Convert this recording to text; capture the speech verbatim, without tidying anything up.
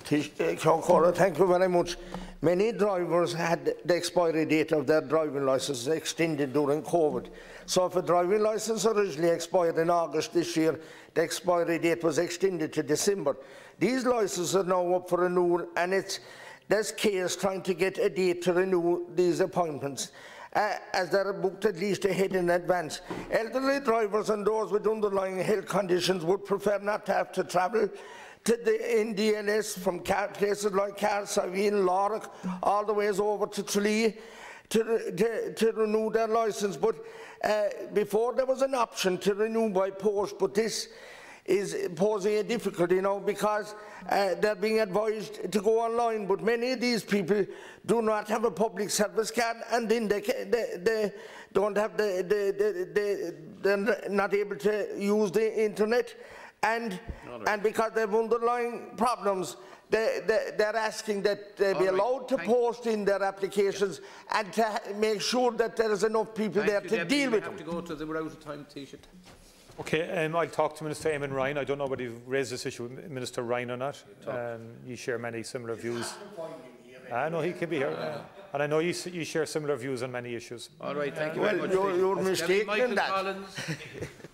Thank you very much. Many drivers had the expiry date of their driving licence extended during COVID. So if a driving licence originally expired in August this year, the expiry date was extended to December. These licences are now up for renewal, and it's this case trying to get a date to renew these appointments, uh, as they are booked at least ahead in advance. Elderly drivers and those with underlying health conditions would prefer not to have to travel to the N D L S from places like Carsavine, Lorach, all the ways over to Tralee to, to, to renew their licence. But uh, before there was an option to renew by post, but this is posing a difficulty now because uh, they're being advised to go online. But many of these people do not have a public service card, and then they, they, they don't have the, the, the, the, they're not able to use the internet. And, right. and because they have underlying problems, they, they, they're asking that they be right. allowed to Thank post in their applications, yes. and to make sure that there is enough people Thank there you, to Deputy. deal with them. We have to go to the we're out of time, Taoiseach. Okay, um, I'll talk to Minister Eamon Ryan. I don't know whether you've raised this issue with Minister Ryan or not. Um, you share many similar views. I know he can be here. Uh, and I know you, you share similar views on many issues. All right, thank you well, very much. You're, you're mistaken in that.